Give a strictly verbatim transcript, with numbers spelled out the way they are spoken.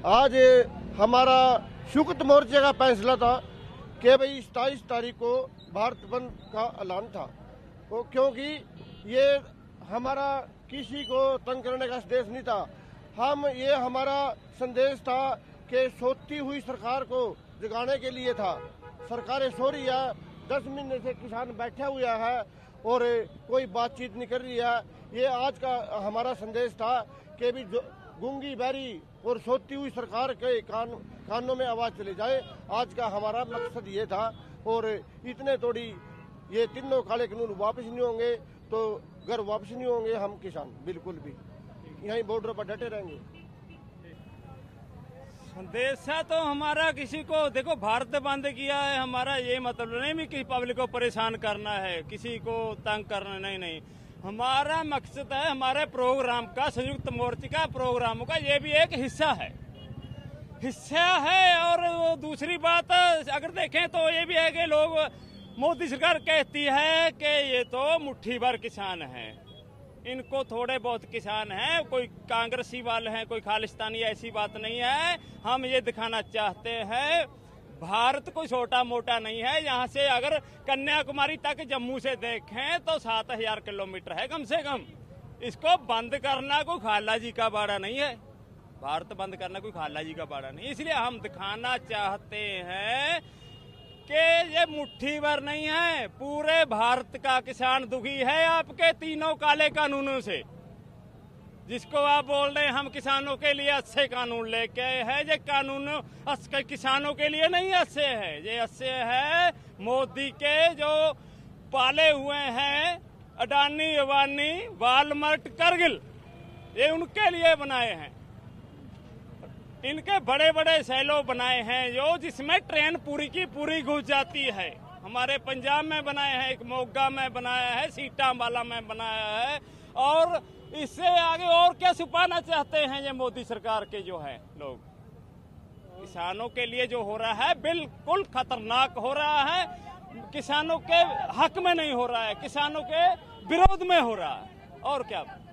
आज हमारा संयुक्त मोर्चे का फैसला था कि भाई सताईस तारीख को भारत बंद का ऐलान था, वो क्योंकि ये हमारा किसी को तंग करने का संदेश नहीं था। हम ये हमारा संदेश था कि सोती हुई सरकार को जगाने के लिए था। सरकारें सो रही है, दस महीने से किसान बैठा हुआ है और कोई बातचीत नहीं कर रही है। ये आज का हमारा संदेश था कि भी गूंगी बहरी और सोती हुई सरकार के कान कानों में आवाज़ चली जाए। आज का हमारा मकसद ये था और इतने थोड़ी ये तीनों काले कानून वापस नहीं होंगे तो घर वापस नहीं होंगे। हम किसान बिल्कुल भी यहीं बॉर्डर पर डटे रहेंगे। संदेश तो हमारा किसी को देखो भारत बंद किया है, हमारा ये मतलब नहीं भी किसी पब्लिक को परेशान करना है, किसी को तंग करना नहीं नहीं हमारा मकसद है हमारे प्रोग्राम का, संयुक्त मोर्चे का प्रोग्रामों का ये भी एक हिस्सा है हिस्सा है और दूसरी बात अगर देखें तो ये भी है कि लोग मोदी सरकार कहती है कि ये तो मुट्ठी भर किसान हैं, इनको थोड़े बहुत किसान हैं, कोई कांग्रेसी वाले हैं, कोई खालिस्तानी, ऐसी बात नहीं है। हम ये दिखाना चाहते हैं भारत कोई छोटा मोटा नहीं है। यहाँ से अगर कन्याकुमारी तक जम्मू से देखें तो सात हजार किलोमीटर है कम से कम। इसको बंद करना कोई खाला जी का बाड़ा नहीं है, भारत बंद करना कोई खाला जी का बाड़ा नहीं। इसलिए हम दिखाना चाहते हैं कि ये मुट्ठी भर नहीं है, पूरे भारत का किसान दुखी है आपके तीनों काले कानूनों से। जिसको आप बोल रहे हैं हम किसानों के लिए अच्छे कानून लेके हैं, ये कानून किसानों के लिए नहीं अच्छे है, ये अच्छे है मोदी के जो पाले हुए हैं अडानी, अवानी, वालमार्ट, करगिल, ये उनके लिए बनाए हैं। इनके बड़े बड़े सैलो बनाए हैं जो जिसमें ट्रेन पूरी की पूरी घुस जाती है। हमारे पंजाब में बनाए हैं, एक मोगा में बनाया है, सीटांबाला में बनाया है। और इससे आगे और क्या छुपाना चाहते हैं ये मोदी सरकार के जो है लोग। किसानों के लिए जो हो रहा है बिल्कुल खतरनाक हो रहा है, किसानों के हक में नहीं हो रहा है, किसानों के विरोध में हो रहा है। और क्या